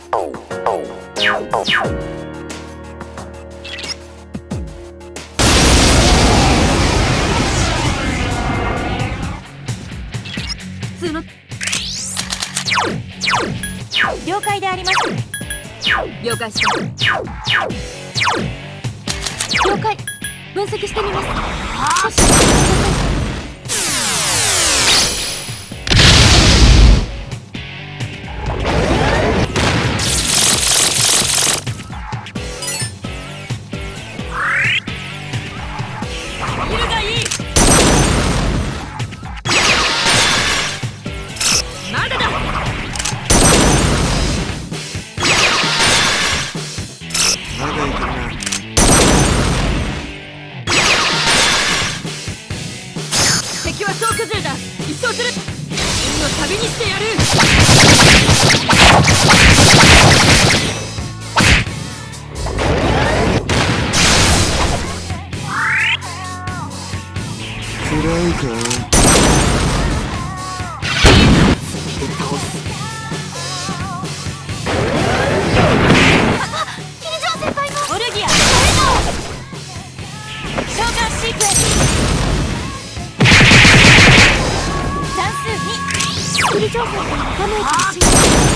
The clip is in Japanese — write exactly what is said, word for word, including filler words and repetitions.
普通の了解であります。了解します。了解。分析してみます。少し見るがいい。まだだ。 まだいけるな。 敵は総崩れだ。一掃する。運の旅にしてやる。 暗いか。オルギア、召喚シークエンス。算数に。スキル情報がダメージ。